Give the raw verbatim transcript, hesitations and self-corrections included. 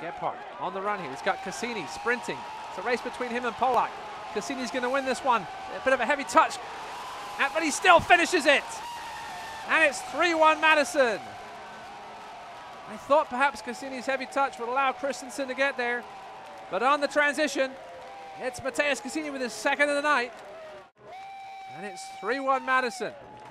Gephardt on the run here. He's got Cassini sprinting. It's a race between him and Polak. Cassini's going to win this one. A bit of a heavy touch, but he still finishes it. And it's three one Madison. I thought perhaps Cassini's heavy touch would allow Christensen to get there, but on the transition, it's Matheus Cassini with his second of the night. And it's three one Madison.